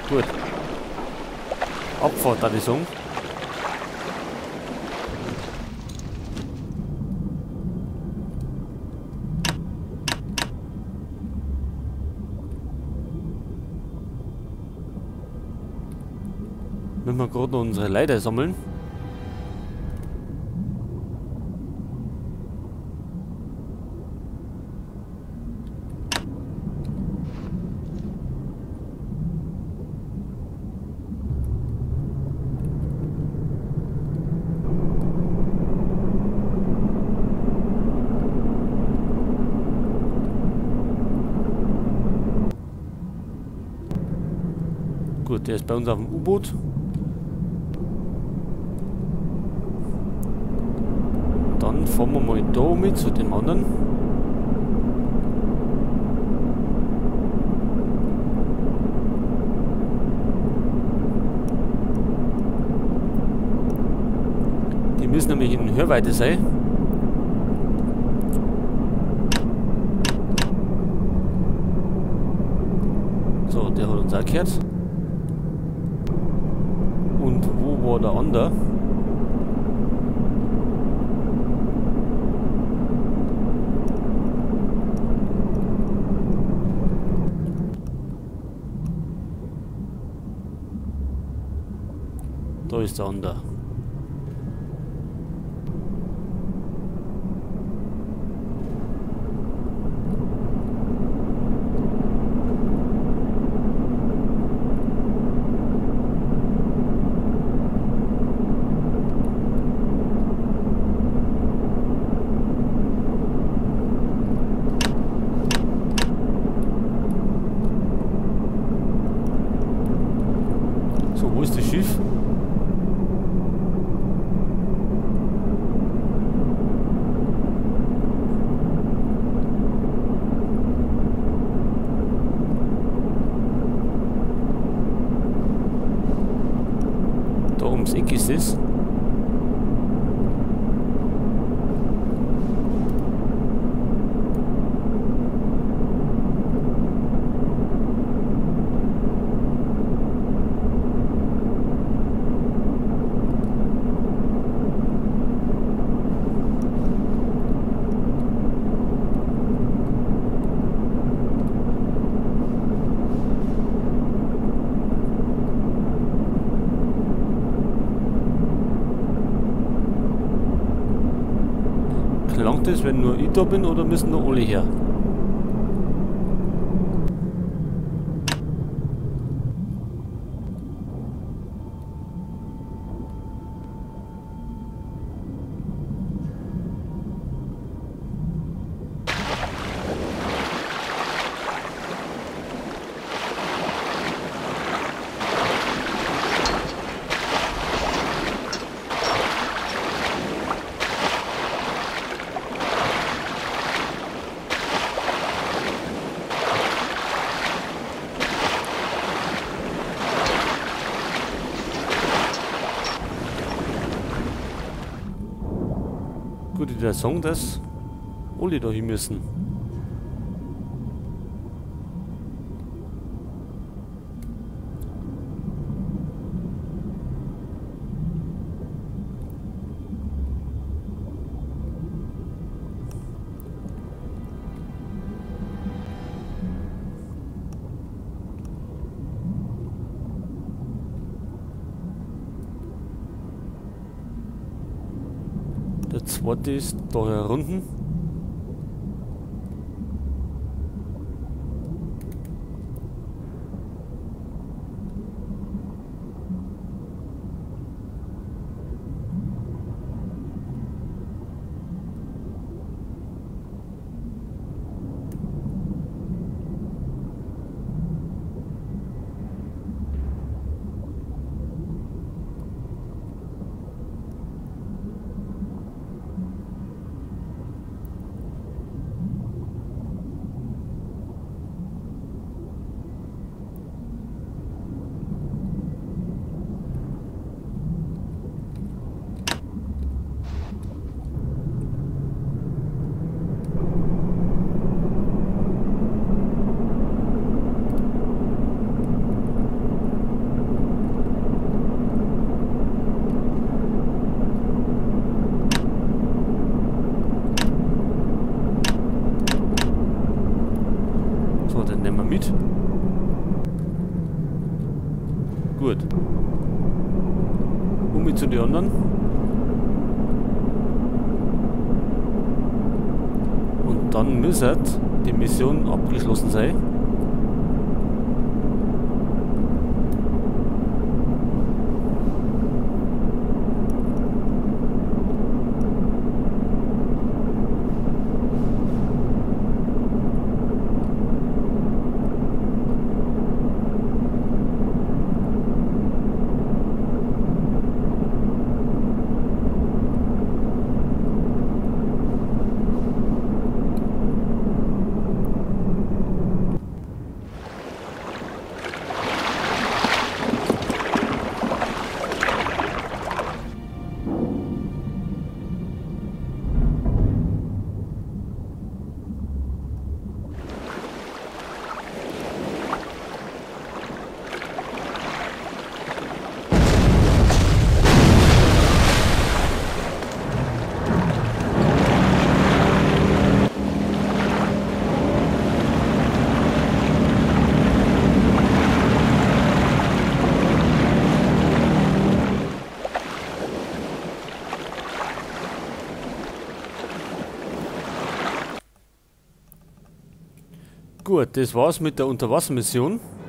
Gut. Abfahrt, würde ich sagen. Müssen wir gerade noch unsere Leiter sammeln. Gut, der ist bei uns auf dem U-Boot. Dann fahren wir mal da mit zu dem anderen. Die müssen nämlich in Hörweite sein. So, der hat uns auch gehört. Und wo war der andere? Da ist der andere. So, wo ist das Schiff? Da ums Eck ist es. Langt es, wenn nur ich da bin, oder müssen noch alle her? Gut, ich würde sagen, dass alle da hin müssen. Der zweite ist da herunten. So, den nehmen wir mit. Gut. Mit zu den anderen. Und dann müsste die Mission abgeschlossen sein. Gut, das war's mit der Unterwassermission.